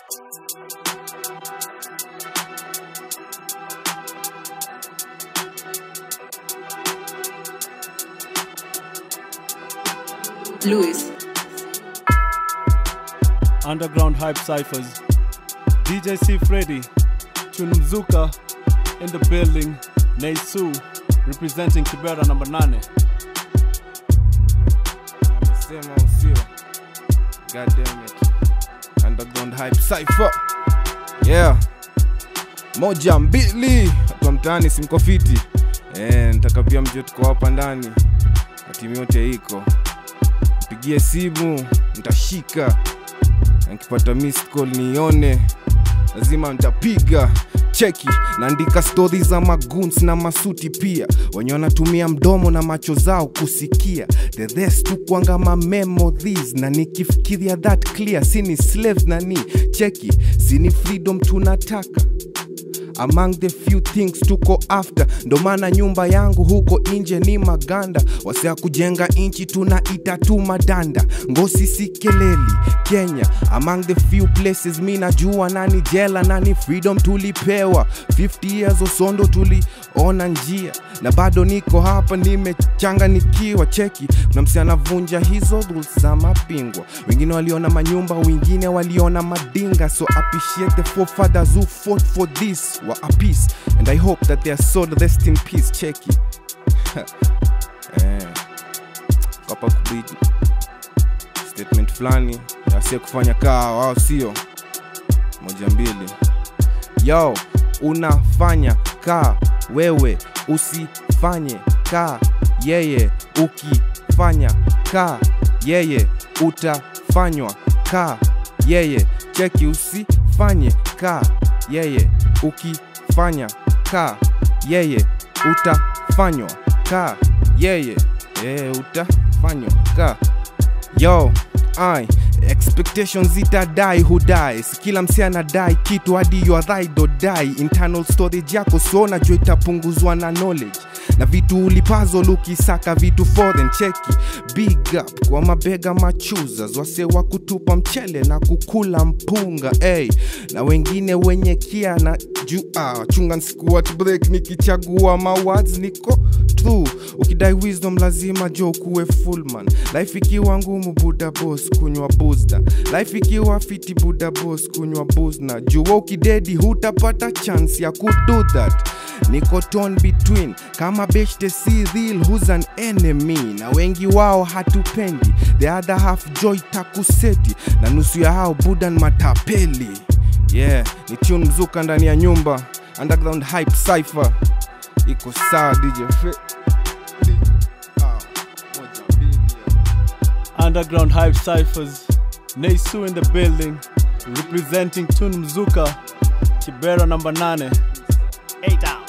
Luis. Underground Hype Cyphers. DJ C-Freddy. Tunumzuka in the building. Naysul representing Kibera number 9. Amesema usio. God damn it. Underground Hype Cypher. Yeah. Moja mbili. Kwa mtaani simko fiti. Nataka pia mjue tuko hapa ndani. Na timu yote iko. Pigie simu, nitashika. Nikipata missed call nione, lazima nitapiga. Cheki, naandika stories za magoons na masuti pia. Wenye wanatumia mdomo na macho zao kusikia. The rest tu kuanga ma memories. Na nikifikiria that clear, sini slaves na ni. Cheki, sini freedom tunataka. Among the few things tuko after. Ndo maana nyumba yangu huko inje ni maganda. Wasea kujenga inchi tunaita tu madanda. Ngosi si keleli, Kenya. Among the few places mi najua nani jela nani freedom tulipewa. 50 years osondo tuliona njia. Na bado niko hapa nimechanga nikiwa. Cheki, kuna msi anavunja hizo rules za mapingwa. Wengine waliona manyumba, wengine waliona madinga. So appreciate the forefathers who fought for this a peace, and I hope that their soul rest in peace. Cheki. Kapa kubidi statement flani yasiye kufanya kaa wao sio moja mbili. Yo, unafanya kaa wewe, usifanye kaa yeye. Ukifanya kaa yeye, utafanywa kaa yeye. Cheki, usifanye kaa yeye. Ukifanya kaa yeye, utafanywa kaa yeye. Utafanywa kaa. Yo, expectations itadai who dies. Kila msi anadai kitu hadi you ride or die. Internal storage yako so najua itapunguzwa na knowledge. Na vitu ulipazo lukisaka vitu foreign. Cheki, big up kwa mabega machuzas. Wase wa kutupa mchele na kukula mpunga. Na wengine wenye kia na chunga nsiku at break. Nikichagua mawords niko true. Ukidai wisdom lazima jo kuwe full man. Life ikiwa ngumu buda boss kunywa booster. Life ikiwa fiti buda boss kunywa booster. Jua ukidedi hutapata chance ya kudo that. Niko torn between. Kama beshte si real, who's an enemy? Na wengi wao hatupendi. The other half joy takuseti. Na nusu ya hao budan matapeli. Yeah, ni tune mzuka ndani ya nyumba. Underground Hype Cypher. Iko sawa DJ Underground Hype Cyphers. Naysul in the building representing Tunumzuka Kibera number 9. 8 out.